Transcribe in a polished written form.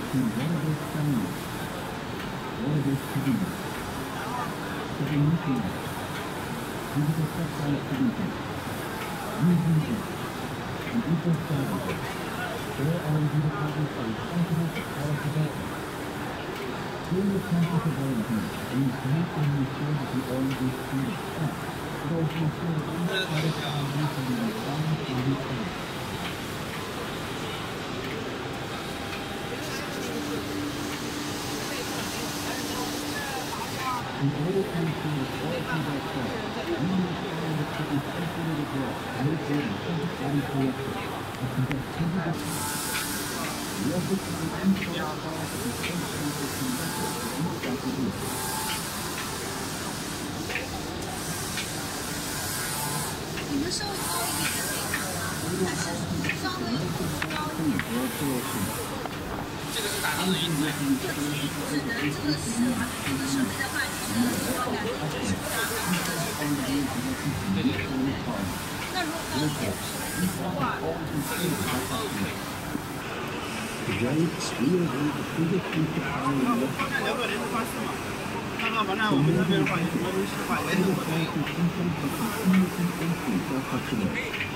你们稍微高一点的那个，但是稍微高一点。这个是打字音对。就你只能这个是这个设备的话，就是我感觉就是对对对。那如果高一点的话，看看反正我们那边的话有什么东西的话，也很可以。